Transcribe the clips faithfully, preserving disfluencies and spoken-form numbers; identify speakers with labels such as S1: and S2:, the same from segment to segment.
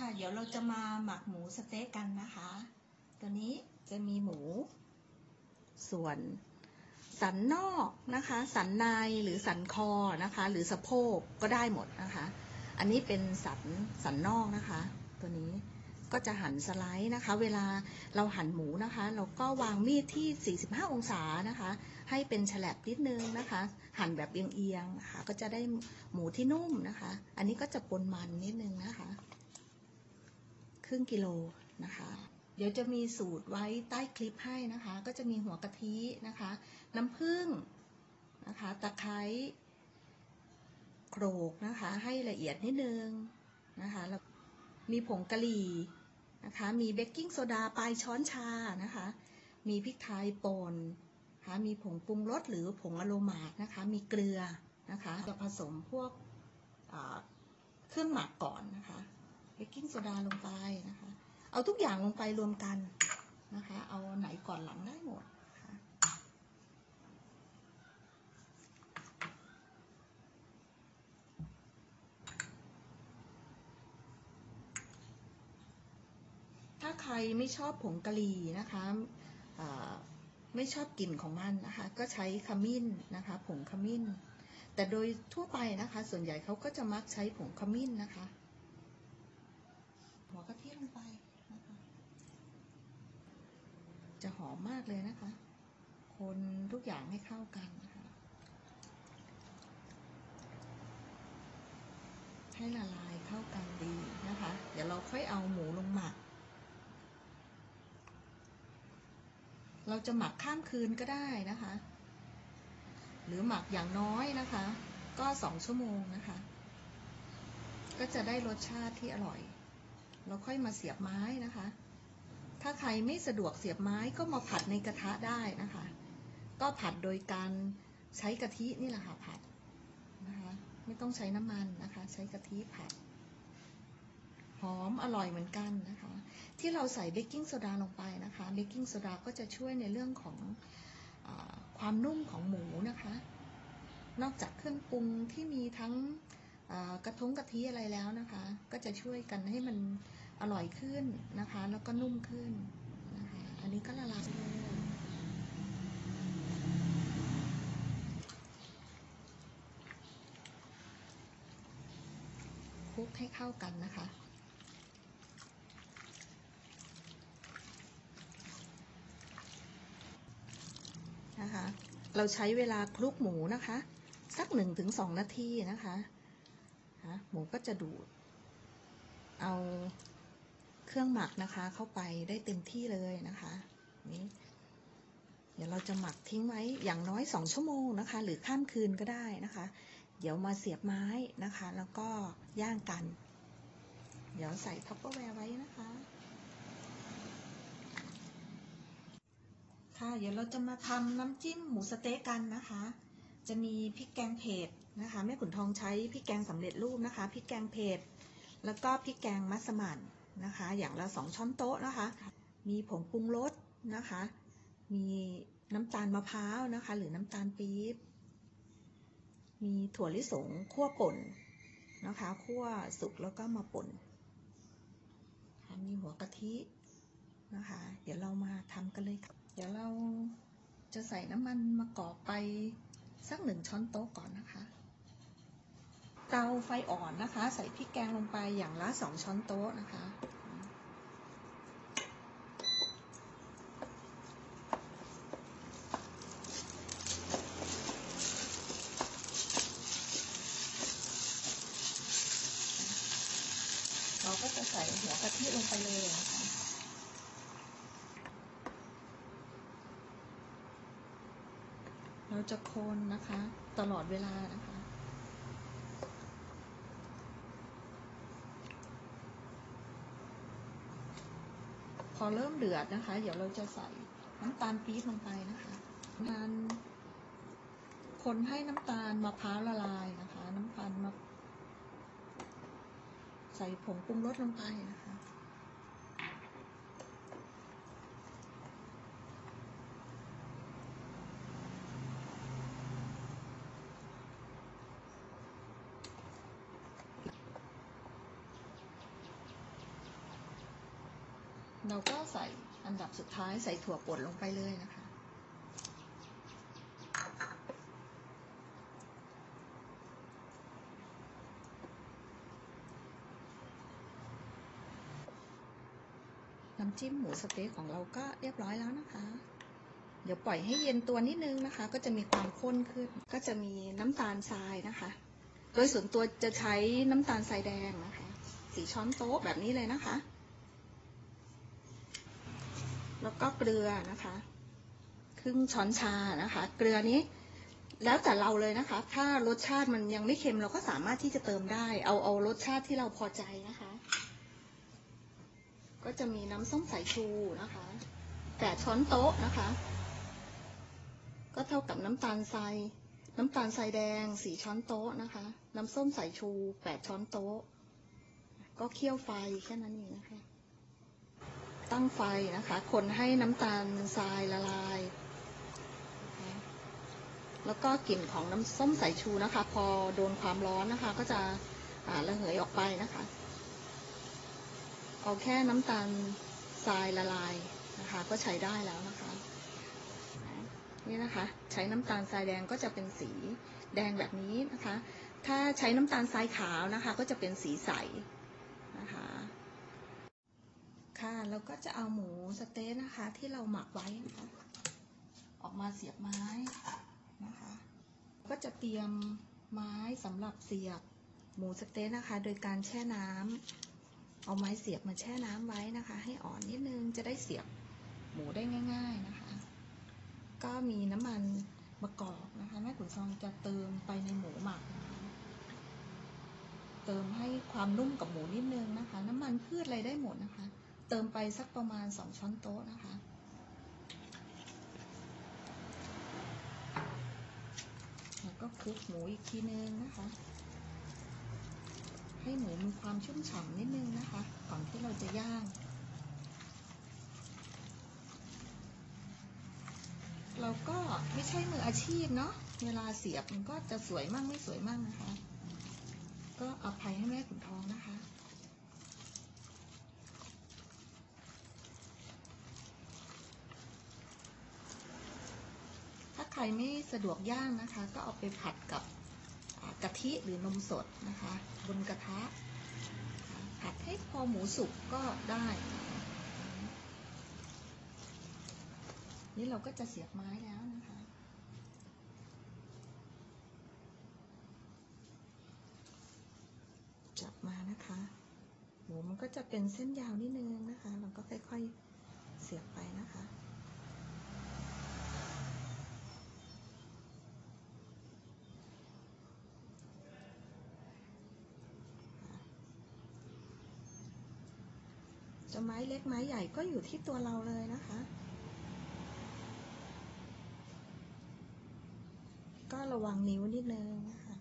S1: ค่ะเดี๋ยวเราจะมาหมักหมูสเต๊กกันนะคะตัวนี้จะมีหมูส่วนสันนอกนะคะสันในหรือสันคอนะคะหรือสะโพกก็ได้หมดนะคะอันนี้เป็นสันสันนอกนะคะตัวนี้ก็จะหั่นสไลด์นะคะเวลาเราหั่นหมูนะคะเราก็วางมีดที่สี่สิบห้าองศานะคะให้เป็นฉลับนิดนึงนะคะหั่นแบบเอียงๆนะคะก็จะได้หมูที่นุ่มนะคะอันนี้ก็จะปนมันนิดนึงนะคะครึ่งกิโลนะคะเดี๋ยวจะมีสูตรไว้ใต้คลิปให้นะคะก็จะมีหัวกะทินะคะน้ำผึ้งนะคะตะไคร้โขลกนะคะให้ละเอียดนิดนึงนะคะแล้วมีผงกะหรี่นะคะมีเบกกิ้งโซดาปลายช้อนชานะคะมีพริกไทยป่นนะคะมีผงปรุงรสหรือผงอโรมานะคะมีเกลือนะคะจะผสมพวกเครื่องหมักก่อนนะคะเบกกิ้งโซดาลงไปนะคะเอาทุกอย่างลงไปรวมกันนะคะเอาไหนก่อนหลังได้หมดนะคะถ้าใครไม่ชอบผงกะหรี่นะคะไม่ชอบกลิ่นของมันนะคะก็ใช้ขมิ้นนะคะผงขมิ้นแต่โดยทั่วไปนะคะส่วนใหญ่เขาก็จะมักใช้ผงขมิ้นนะคะหัวกะทิลงไปนะคะจะหอมมากเลยนะคะคนทุกอย่างให้เข้ากันนะคะให้ละลายเข้ากันดีนะคะเดี๋ยวเราค่อยเอาหมูลงหมักเราจะหมักข้ามคืนก็ได้นะคะหรือหมักอย่างน้อยนะคะก็สองชั่วโมงนะคะก็จะได้รสชาติที่อร่อยเราค่อยมาเสียบไม้นะคะถ้าใครไม่สะดวกเสียบไม้ก็มาผัดในกระทะได้นะคะก็ผัดโดยการใช้กะทินี่แหละค่ะผัดนะคะไม่ต้องใช้น้ำมันนะคะใช้กะทิผัดหอมอร่อยเหมือนกันนะคะที่เราใส่เบกกิ้งโซดาลงไปนะคะเบกกิ้งโซดาก็จะช่วยในเรื่องของความนุ่มของหมูนะคะนอกจากเครื่องปรุงที่มีทั้งกระทงกะทิอะไรแล้วนะคะก็จะช่วยกันให้มันอร่อยขึ้นนะคะแล้วก็นุ่มขึ้นนะคะอันนี้ก็ละลายเลยคลุกให้เข้ากันนะคะนะคะเราใช้เวลาคลุกหมูนะคะสักหนึ่งถึงสองนาทีนะคะหมูก็จะดูดเอาเครื่องหมักนะคะเข้าไปได้เต็มที่เลยนะคะนี่เดี๋ยวเราจะหมักทิ้งไว้อย่างน้อยสองชั่วโมงนะคะหรือข้ามคืนก็ได้นะคะเดี๋ยวมาเสียบไม้นะคะแล้วก็ย่างกันเดี๋ยวใส่ท็อปเปอร์แวร์ไว้นะคะค่ะเดี๋ยวเราจะมาทำน้ำจิ้มหมูสเต๊กกันนะคะจะมีพริกแกงเผ็ดนะคะแม่ขุนทองใช้พริกแกงสำเร็จรูปนะคะพริกแกงเผ็ดแล้วก็พริกแกงมัสมั่นนะคะอย่างละสองช้อนโต๊ะนะคะมีผงปรุงรสนะคะมีน้ำตาลมะพร้าวนะคะหรือน้ำตาลปี๊บมีถั่วลิสงคั่วป่นนะคะคั่วสุกแล้วก็มาป่นมีหัวกะทินะคะเดี๋ยวเรามาทำกันเลยค่ะเดี๋ยวเราจะใส่น้ำมันมะกอกไปสักหนึ่งช้อนโต๊ะก่อนนะคะเตาไฟอ่อนนะคะใส่พริกแกงลงไปอย่างละสองช้อนโต๊ะนะคะเราก็จะใส่หัวกะทิลงไปเลยนะคะเราจะคนนะคะตลอดเวลานะคะพอเริ่มเดือดนะคะเดี๋ยวเราจะใส่น้ำตาลปี๊บลงไปนะคะน้ำตาลคนให้น้ำตาลมะพร้าวละลายนะคะน้ำตาลมะใส่ผงปรุงรสลงไปนะคะเราก็ใส่อันดับสุดท้ายใส่ถั่วป่นลงไปเลยนะคะน้ำจิ้มหมูสเต๊กของเราก็เรียบร้อยแล้วนะคะเดี๋ยวปล่อยให้เย็นตัวนิดนึงนะคะก็จะมีความข้นขึ้นก็จะมีน้ำตาลทรายนะคะโดยส่วนตัวจะใช้น้ำตาลทรายแดงนะคะสี่ช้อนโต๊ะแบบนี้เลยนะคะแล้วก็เกลือนะคะครึ่งช้อนชานะคะเกลือนี้แล้วแต่เราเลยนะคะถ้ารสชาติมันยังไม่เค็มเราก็สามารถที่จะเติมได้เอาเอารสชาติที่เราพอใจนะคะก็จะมีน้ำส้มสายชูนะคะแปดช้อนโต๊ะนะคะก็เท่ากับน้ำตาลทรายน้ำตาลทรายแดงสี่ช้อนโต๊ะนะคะน้ำส้มสายชูแปดช้อนโต๊ะก็เคี่ยวไฟแค่นั้นเองนะคะตั้งไฟนะคะคนให้น้ำตาลทรายละลายแล้วก็กลิ่นของน้ำส้มสายชูนะคะพอโดนความร้อนนะคะก็จะระเหยออกไปนะคะเอาแค่น้ำตาลทรายละลายนะคะก็ใช้ได้แล้วนะคะนี่นะคะใช้น้ำตาลทรายแดงก็จะเป็นสีแดงแบบนี้นะคะถ้าใช้น้ำตาลทรายขาวนะคะก็จะเป็นสีใสนะคะค่ะแล้วก็จะเอาหมูสเต๊กนะคะที่เราหมักไว้นะคะออกมาเสียบไม้นะคะก็จะเตรียมไม้สำหรับเสียบหมูสเต๊กนะคะโดยการแช่น้ำเอาไม้เสียบมาแช่น้ำไว้นะคะให้อ่อนนิดนึงจะได้เสียบหมูได้ง่ายๆนะคะก็มีน้ำมันมะกอกนะคะแม่ขุนทองจะเติมไปในหมูหมักเติมให้ความนุ่มกับหมูนิดนึงนะคะน้ำมันพืชอะไรได้หมดนะคะเติมไปสักประมาณสองช้อนโต๊ะนะคะแล้วก็คลุกหมูอีกทีนึงนะคะให้หมูมีความชุ่มฉ่ำนิดนึงนะคะก่อนที่เราจะย่างเราก็ไม่ใช่มืออาชีพเนาะเวลาเสียบมันก็จะสวยมั่งไม่สวยมั่งนะคะก็อภัยให้แม่ขุนทองนะคะถ้าใครไม่สะดวกย่างนะคะก็เอาไปผัดกับกะทิหรือนมสดนะคะบนกระทะผัดให้พอหมูสุกก็ได้นี่เราก็จะเสียบไม้แล้วนะคะจับมานะคะหมูมันก็จะเป็นเส้นยาวนิดนึงนะคะเราก็ค่อยๆเสียบไปนะคะจะไม้เล็กไม้ใหญ่ก็อยู่ที่ตัวเราเลยนะคะก็ระวังนิ้วนิดนึงนะคะ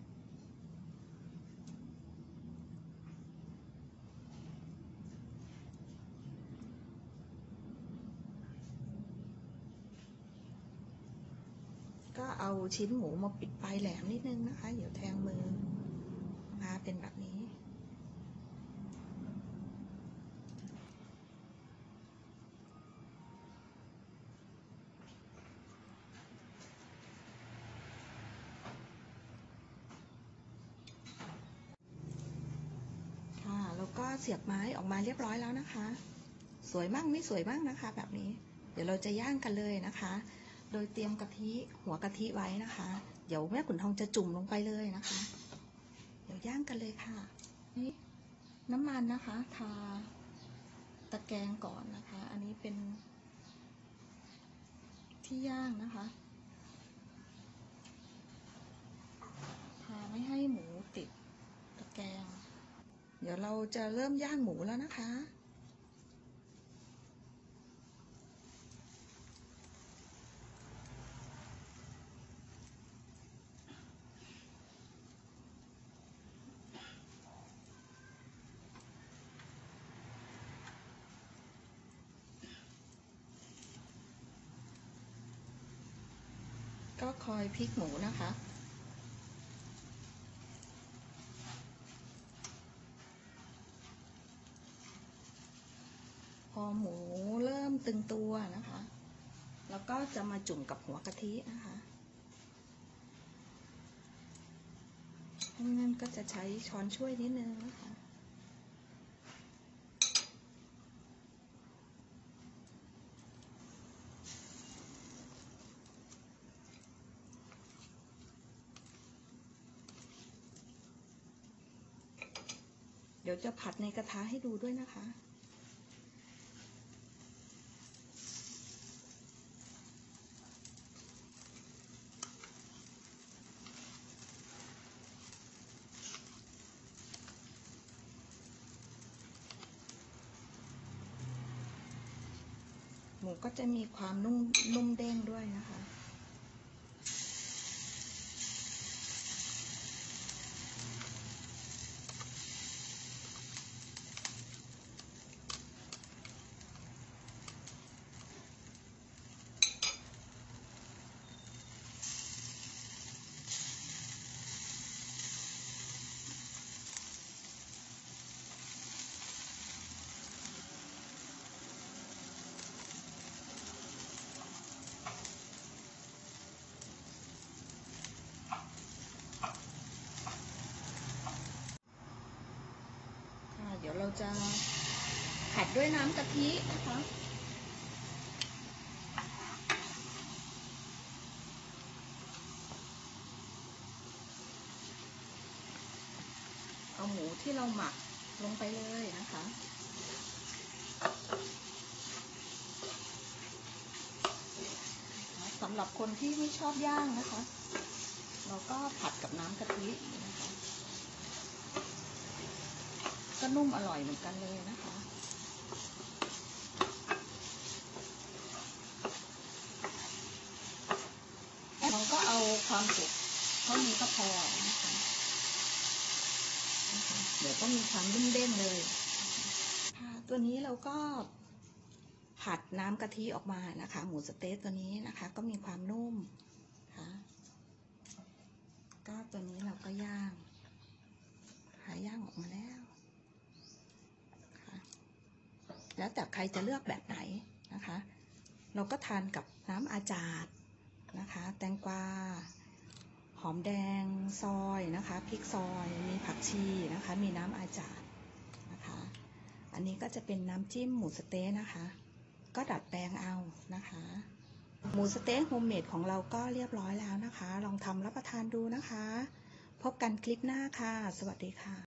S1: ก็เอาชิ้นหมูมาปิดปลายแหลมนิดนึงนะคะเดี๋ยวแทงมือมาเป็นแบบนี้ค่ะแล้วก็เสียบไม้ออกมาเรียบร้อยแล้วนะคะสวยมั่งไม่สวยมั่งนะคะแบบนี้เดี๋ยวเราจะย่างกันเลยนะคะโดยเตรียมกะทิหัวกะทิไว้นะคะเดี๋ยวแม่ขุนทองจะจุ่มลงไปเลยนะคะเดี๋ยวย่างกันเลยค่ะนี่น้ำมันนะคะทาตะแกรงก่อนนะคะอันนี้เป็นที่ย่างนะคะทาไม่ให้หมูติดตะแกรงเดี๋ยวเราจะเริ่มย่างหมูแล้วนะคะก็คอยพลิกหมูนะคะพออหมูเริ่มตึงตัวนะคะ แล้วก็จะมาจุ่มกับหัวกะทินะคะงั้นก็จะใช้ช้อนช่วยนิดนึงนะคะเดี๋ยวจะผัดในกระทะให้ดูด้วยนะคะหมูก็จะมีความนุ่มนุ่มเด้งด้วยนะคะเดี๋ยวเราจะผัดด้วยน้ำกะทินะคะเอาหมูที่เราหมักลงไปเลยนะคะสำหรับคนที่ไม่ชอบย่างนะคะเราก็ผัดกับน้ำกะทินะคะก็นุ่มอร่อยเหมือนกันเลยนะคะเราก็เอาความสุกเท่านี้ก็พอนะคะเดี๋ยวก็มีความนุ่มเด้งเลยตัวนี้เราก็ผัดน้ำกะทิออกมานะคะหมูสะเต๊ะตัวนี้นะคะก็มีความนุ่มค่ะก็ตัวนี้เราก็ย่างหาย่างออกมาแล้วค่ะแล้วแต่ใครจะเลือกแบบไหนนะคะเราก็ทานกับน้ำอาจาดนะคะแตงกวาหอมแดงซอยนะคะพริกซอยมีผักชีนะคะมีน้ำอาจาดนะคะอันนี้ก็จะเป็นน้ำจิ้มหมูสะเต๊ะนะคะก็ดัดแปลงเอานะคะหมูสะเต๊ะโฮมเมดของเราก็เรียบร้อยแล้วนะคะลองทำรับประทานดูนะคะพบกันคลิปหน้าค่ะสวัสดีค่ะ